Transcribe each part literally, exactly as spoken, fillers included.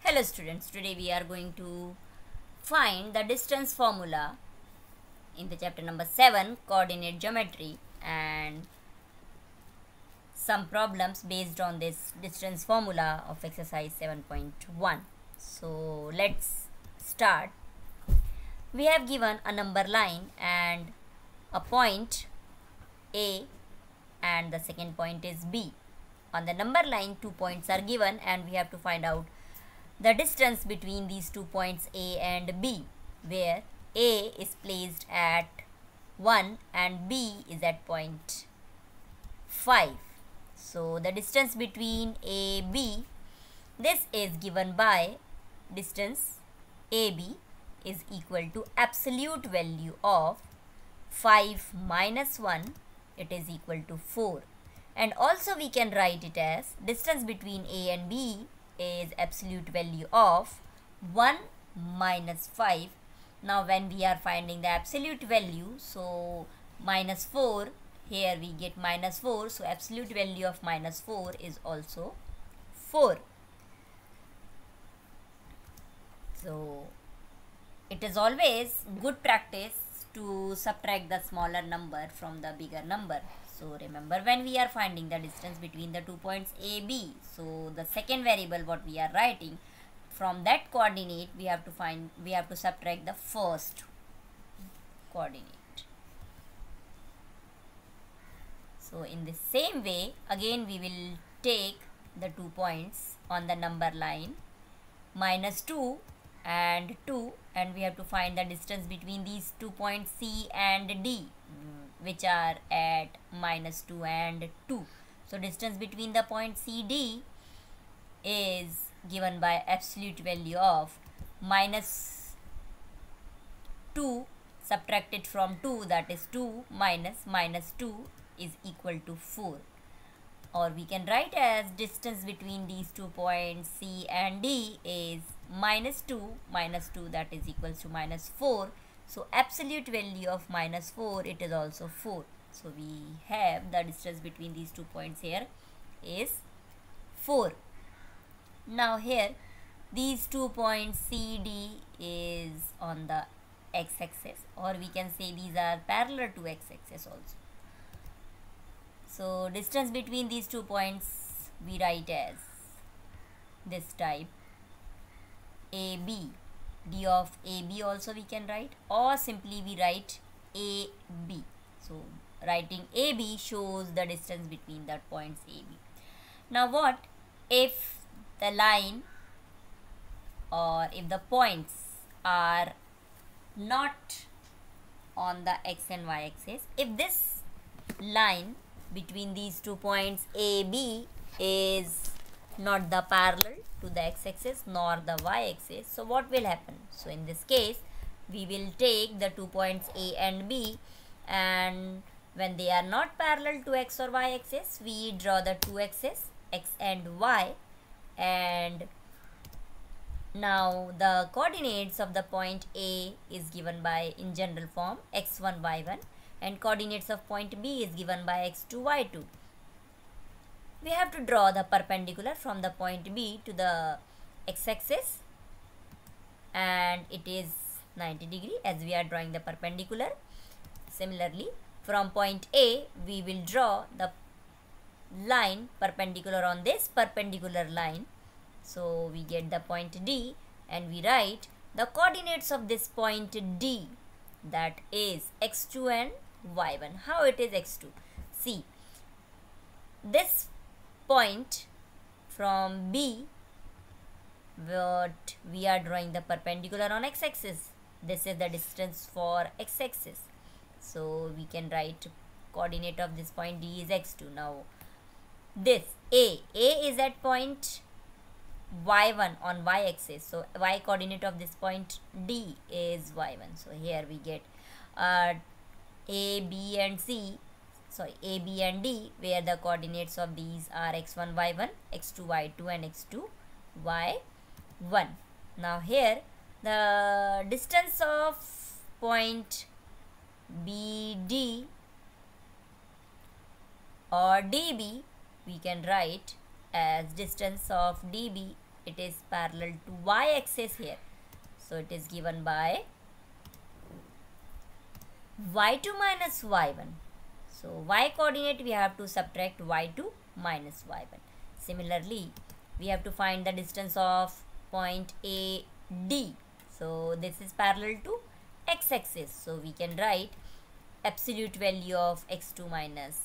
Hello students, today we are going to find the distance formula in the chapter number seven, coordinate geometry, and some problems based on this distance formula of exercise seven point one. So let's start. We have given a number line and a point A and the second point is B. On the number line, two points are given and we have to find out the distance between these two points A and B, where A is placed at one and B is at point five. So the distance between A, B, this is given by distance A B is equal to absolute value of five minus one, it is equal to four. And also we can write it as distance between A and B is absolute value of one minus five. Now when we are finding the absolute value, so minus four, here we get minus four, so absolute value of minus four is also four. So it is always good practice to subtract the smaller number from the bigger number. So remember, when we are finding the distance between the two points A, B, so the second variable what we are writing, from that coordinate we have to find, we have to subtract the first coordinate. So in the same way, again we will take the two points on the number line, minus two and two, and we have to find the distance between these two points C and D, which are at minus two and two. So distance between the point C D is given by absolute value of minus two subtracted from two, that is two, minus minus two is equal to four. Or we can write as distance between these two points C and D is minus two minus two, that is equals to minus four. So absolute value of minus four, it is also four. So we have the distance between these two points here is four. Now here these two points C D is on the x-axis, or we can say these are parallel to x-axis also. So distance between these two points we write as this type A B. D of A B also we can write, or simply we write A B. So writing A B shows the distance between the points A B. Now what if the line or if the points are not on the x and y axis? If this line between these two points A B is not the parallel to the x-axis nor the y-axis, so what will happen? So in this case we will take the two points A and B, and when they are not parallel to x or y-axis, we draw the two axes x and y, and now the coordinates of the point A is given by, in general form, x one y one, and coordinates of point B is given by x two y two. We have to draw the perpendicular from the point B to the x-axis, and it is ninety degree as we are drawing the perpendicular. Similarly, from point A we will draw the line perpendicular on this perpendicular line. So we get the point D, and we write the coordinates of this point D, that is x two and y one. How it is x two? See, this point from B, what we are drawing the perpendicular on x-axis, this is the distance for x-axis. So we can write coordinate of this point D is x two. Now this A, A is at point y one on y-axis, so y coordinate of this point D is y one. So here we get uh, A, B and C, sorry A, B and D, where the coordinates of these are x one, y one, x two, y two and x two, y one. Now here the distance of point B D or D B we can write as distance of D B it is parallel to y-axis here. So it is given by y two minus y one. So y coordinate we have to subtract y two minus y one. Similarly, we have to find the distance of point A D. So this is parallel to x-axis. So we can write absolute value of x two minus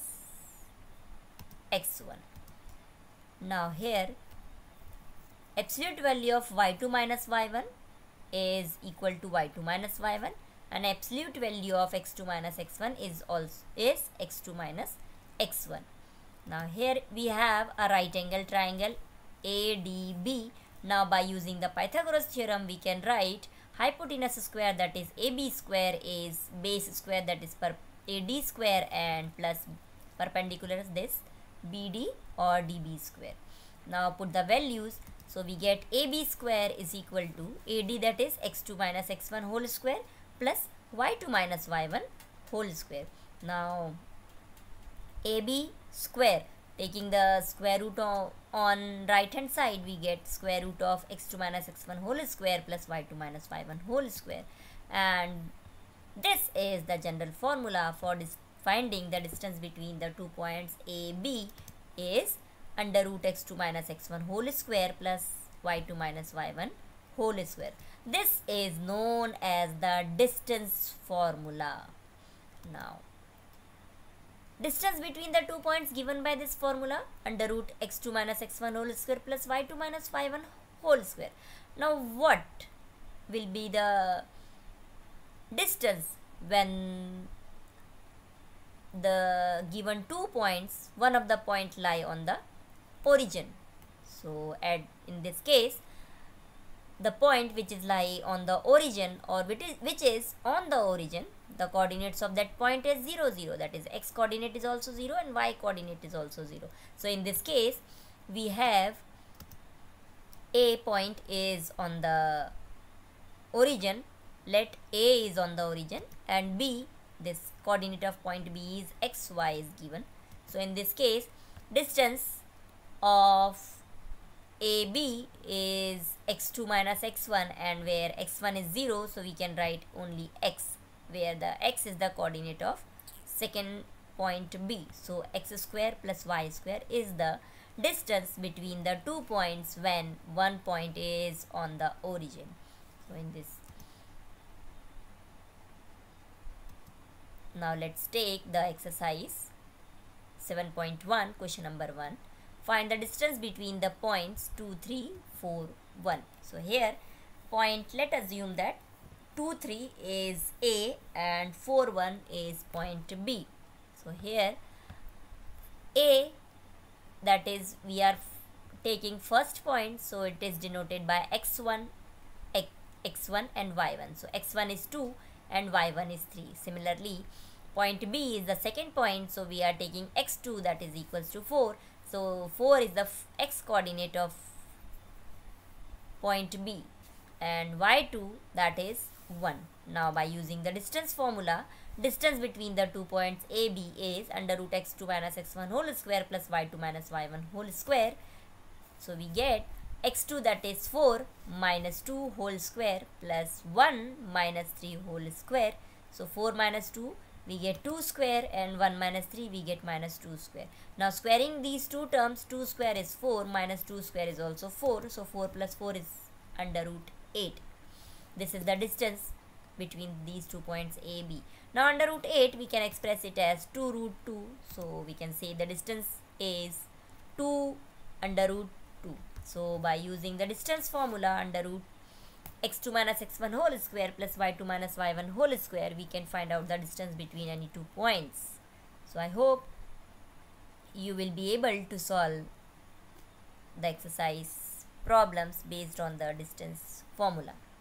x one. Now here absolute value of y two minus y one is equal to y two minus y one, and absolute value of x two minus x one is also is x two minus x one. Now here we have a right angle triangle A D B. Now by using the Pythagoras theorem we can write hypotenuse square, that is A B square, is base square, that is per A D square, and plus perpendicular is this B D or D B square. Now put the values. So we get A B square is equal to A D, that is x two minus x one whole square, plus y two minus y one whole square. Now A B square, taking the square root of, on right hand side, we get square root of x two minus x one whole square plus y two minus y one whole square. And this is the general formula for this finding the distance between the two points A, B is under root x two minus x one whole square plus y two minus y one whole square. This is known as the distance formula. Now, distance between the two points given by this formula, under root x two minus x one whole square plus y two minus y one whole square. Now what will be the distance when the given two points, one of the point lie on the origin? So at in this case, the point which is lie on the origin, or which is, which is on the origin, the coordinates of that point is zero, zero. That is x coordinate is also zero and y coordinate is also zero. So in this case, we have A point is on the origin. Let A is on the origin, and B, this coordinate of point B is x, y is given. So in this case, distance of A B is x two minus x one, and where x one is zero, so we can write only x, where the x is the coordinate of second point B. So x square plus y square is the distance between the two points when one point is on the origin. So in this, now let's take the exercise seven point one, question number one. Find the distance between the points two, three, four, one. So here point, let us assume that two, three is A and four, one is point B. So here A, that is we are taking first point, so it is denoted by x one, x one and y one. So x one is two and y one is three. Similarly, point B is the second point, so we are taking x two, that is equals to four. So four is the x coordinate of point B, and y two, that is one. Now by using the distance formula, distance between the two points A, B is under root x two minus x one whole square plus y two minus y one whole square. So we get x two, that is four, minus two whole square plus one minus three whole square. So four minus two, we get two square, and one minus three, we get minus two square. Now squaring these two terms, two square is four, minus two square is also four. So four plus four is under root eight. This is the distance between these two points A, B. Now under root eight, we can express it as two root two. So we can say the distance is two under root two. So by using the distance formula, under root x two minus x one whole square plus y two minus y one whole square, we can find out the distance between any two points. So I hope you will be able to solve the exercise problems based on the distance formula.